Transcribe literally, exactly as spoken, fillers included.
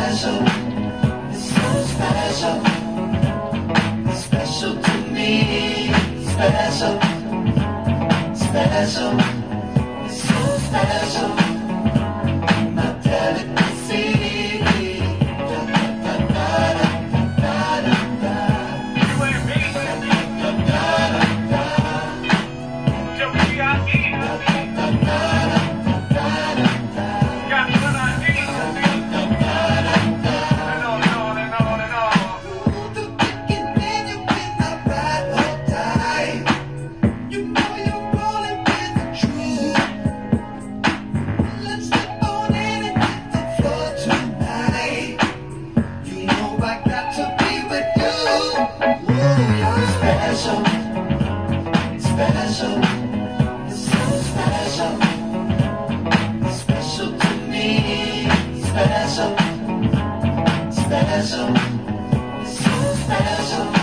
special, it's so special, it's special to me. Special, special, it's so special, my delicacy. Da, da, da, da, da, da, da. You ain't me. Da, da, da, da. Yo, we are in. Da, da, da, da, da, da. Got what I need. Da, da, da, da. And on and on and on and on. Ooh, the wicked man, you cannot ride or die. You know you're rolling with the truth. Let's step on in and hit the floor tonight. You know I got to be with you. Ooh, you're special, special, it's so special, it's special to me. Special, special, it's so special.